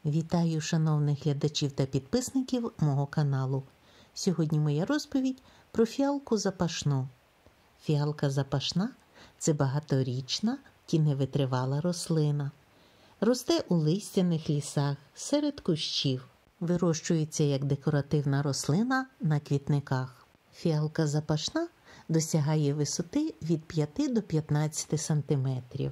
Вітаю шановних глядачів та підписників мого каналу. Сьогодні моя розповідь про фіалку запашну. Фіалка запашна – це багаторічна, тіневитривала рослина. Росте у листяних лісах, серед кущів. Вирощується як декоративна рослина на квітниках. Фіалка запашна досягає висоти від 5 до 15 см.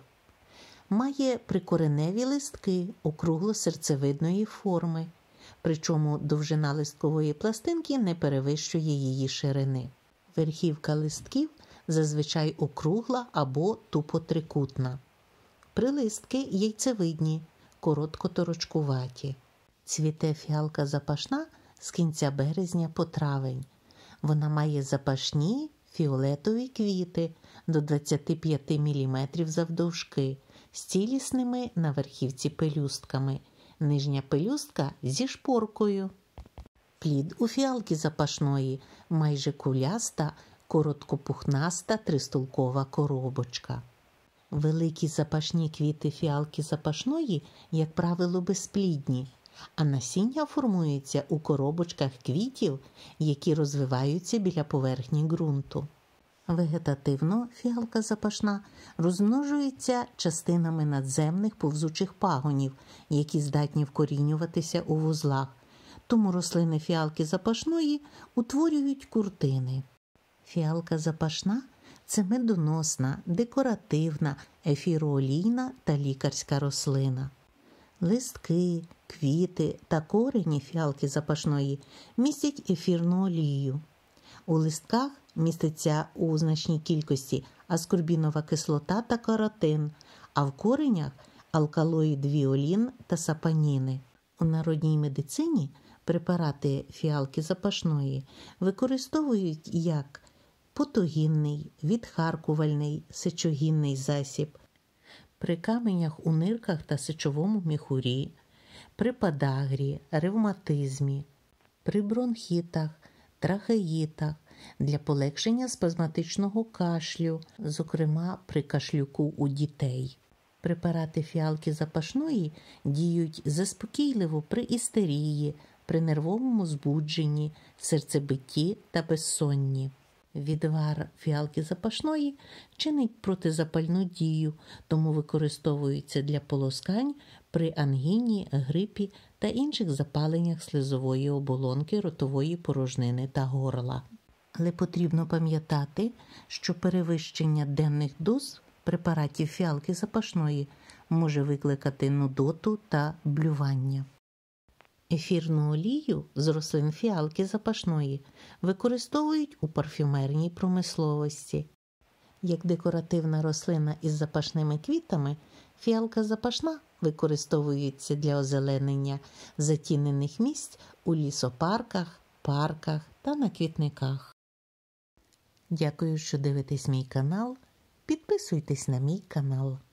Має прикореневі листки округло-серцевидної форми, причому довжина листкової пластинки не перевищує її ширини. Верхівка листків зазвичай округла або тупо-трикутна. Прилистки яйцевидні, коротко-торочкуваті. Цвіте фіалка запашна з кінця березня по травень. Вона має запашні фіолетові квіти до 25 мм завдовжки, з цілісними на верхівці пелюстками. Нижня пелюстка зі шпоркою. Плід у фіалки запашної майже куляста, короткопухнаста тристулкова коробочка. Великі запашні квіти фіалки запашної, як правило, безплідні, а насіння формується у коробочках квітів, які розвиваються біля поверхні ґрунту. Вегетативно фіалка запашна розмножується частинами надземних повзучих пагонів, які здатні вкорінюватися у вузлах. Тому рослини фіалки запашної утворюють куртини. Фіалка запашна – це медоносна, декоративна, ефіроолійна та лікарська рослина. Листки, квіти та корені фіалки запашної містять ефірну олію. У листках міститься у значній кількості аскорбінова кислота та каротин, а в коренях – алкалоїд віолін та сапоніни. У народній медицині препарати фіалки запашної використовують як потогінний, відхаркувальний, сечогінний засіб, при каменях у нирках та сечовому міхурі, при подагрі, ревматизмі, при бронхітах, трахеїтах, для полегшення спазматичного кашлю, зокрема при кашлюку у дітей. Препарати фіалки запашної діють заспокійливо при істерії, при нервовому збудженні, серцебитті та безсонні. Відвар фіалки запашної чинить протизапальну дію, тому використовується для полоскань при ангіні, грипі та інших запаленнях слизової оболонки, ротової порожнини та горла. Але потрібно пам'ятати, що перевищення денних доз препаратів фіалки запашної може викликати нудоту та блювання. Ефірну олію з рослин фіалки запашної використовують у парфюмерній промисловості. Як декоративна рослина із запашними квітами, фіалка запашна використовується для озеленення затінених місць у лісопарках, парках та на квітниках. Дякую, що дивитесь мій канал. Підписуйтесь на мій канал.